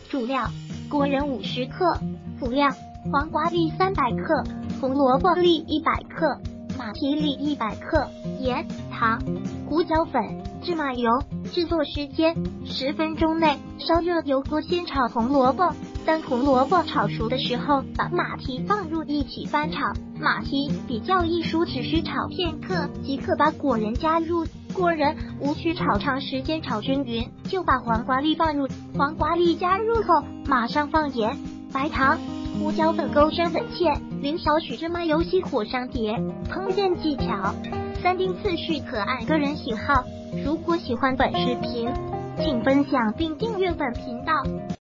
主料：果仁50克。辅料：黄瓜粒300克，红萝卜粒100克，马蹄粒100克，盐、糖、胡椒粉、芝麻油。制作时间10分钟内。烧热油锅，先炒红萝卜，当红萝卜炒熟的时候，把马蹄放入一起翻炒。马蹄比较易熟，只需炒片刻即可。把果仁加入，果仁无需炒长时间，炒均匀就把黄瓜粒放入。黄瓜粒加入后，马上放盐、白糖、胡椒粉勾芡粉芡，淋少许芝麻油，熄火上碟。烹饪技巧：3丁次序可按个人喜好。如果喜欢本视频，请分享并订阅本频道。